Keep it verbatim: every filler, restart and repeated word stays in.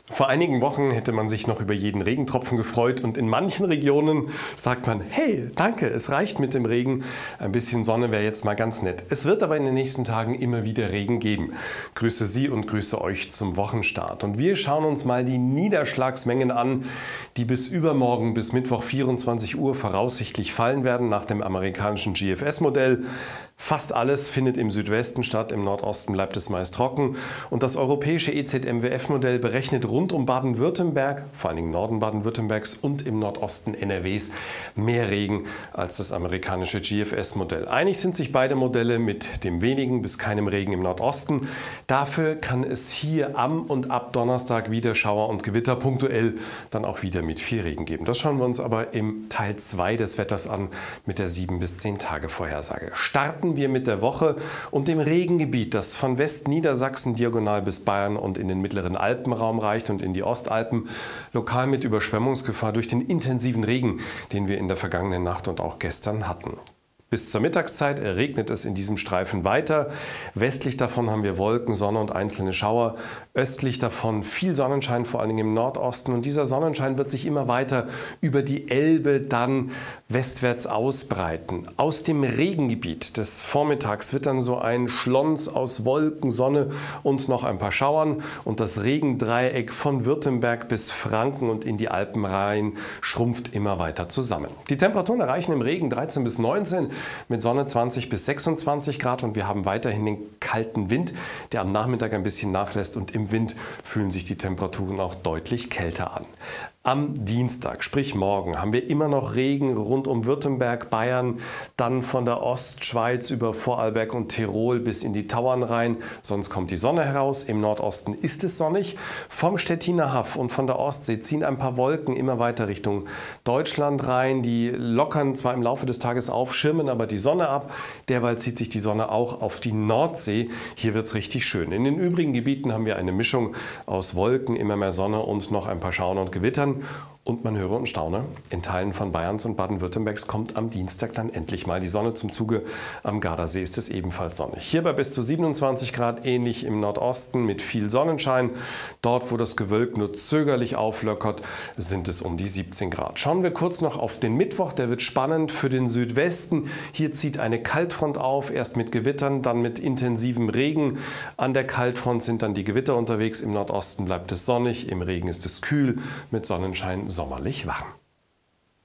Vor einigen Wochen hätte man sich noch über jeden Regentropfen gefreut und in manchen Regionen sagt man, hey, danke, es reicht mit dem Regen, ein bisschen Sonne wäre jetzt mal ganz nett. Es wird aber in den nächsten Tagen immer wieder Regen geben. Grüße Sie und grüße euch zum Wochenstart. Und wir schauen uns mal die Niederschlagsmengen an, die bis übermorgen bis Mittwoch vierundzwanzig Uhr voraussichtlich fallen werden nach dem amerikanischen G F S-Modell. Fast alles findet im Südwesten statt, im Nordosten bleibt es meist trocken. Und das europäische E Z M W F-Modell berechnet rund um Baden-Württemberg, vor allem im Norden Baden-Württembergs und im Nordosten N R Ws, mehr Regen als das amerikanische G F S-Modell. Einig sind sich beide Modelle mit dem wenigen bis keinem Regen im Nordosten. Dafür kann es hier am und ab Donnerstag wieder Schauer und Gewitter, punktuell dann auch wieder mit viel Regen geben. Das schauen wir uns aber im Teil zwei des Wetters an mit der sieben bis zehn Tage Vorhersage. Starten wir mit der Woche und dem Regengebiet, das von Westniedersachsen diagonal bis Bayern und in den mittleren Alpenraum reicht und in die Ostalpen, lokal mit Überschwemmungsgefahr durch den intensiven Regen, den wir in der vergangenen Nacht und auch gestern hatten. Bis zur Mittagszeit regnet es in diesem Streifen weiter. Westlich davon haben wir Wolken, Sonne und einzelne Schauer. Östlich davon viel Sonnenschein, vor allen Dingen im Nordosten. Und dieser Sonnenschein wird sich immer weiter über die Elbe dann westwärts ausbreiten. Aus dem Regengebiet des Vormittags wird dann so ein Schlons aus Wolken, Sonne und noch ein paar Schauern. Und das Regendreieck von Württemberg bis Franken und in die Alpen rein schrumpft immer weiter zusammen. Die Temperaturen erreichen im Regen dreizehn bis neunzehn. Mit Sonne zwanzig bis sechsundzwanzig Grad und wir haben weiterhin den kalten Wind, der am Nachmittag ein bisschen nachlässt und im Wind fühlen sich die Temperaturen auch deutlich kälter an. Am Dienstag, sprich morgen, haben wir immer noch Regen rund um Württemberg, Bayern, dann von der Ostschweiz über Vorarlberg und Tirol bis in die Tauern rein. Sonst kommt die Sonne heraus. Im Nordosten ist es sonnig. Vom Stettiner Haff und von der Ostsee ziehen ein paar Wolken immer weiter Richtung Deutschland rein. Die lockern zwar im Laufe des Tages auf, schirmen aber die Sonne ab. Derweil zieht sich die Sonne auch auf die Nordsee. Hier wird es richtig schön. In den übrigen Gebieten haben wir eine Mischung aus Wolken, immer mehr Sonne und noch ein paar Schauern und Gewittern. Und man höre und staune, in Teilen von Bayerns und Baden-Württembergs kommt am Dienstag dann endlich mal die Sonne zum Zuge. Am Gardasee ist es ebenfalls sonnig. Hier bei bis zu siebenundzwanzig Grad, ähnlich im Nordosten mit viel Sonnenschein. Dort, wo das Gewölk nur zögerlich auflockert, sind es um die siebzehn Grad. Schauen wir kurz noch auf den Mittwoch, der wird spannend für den Südwesten. Hier zieht eine Kaltfront auf, erst mit Gewittern, dann mit intensivem Regen. An der Kaltfront sind dann die Gewitter unterwegs, im Nordosten bleibt es sonnig, im Regen ist es kühl, mit Sonnenschein sommerlich warm.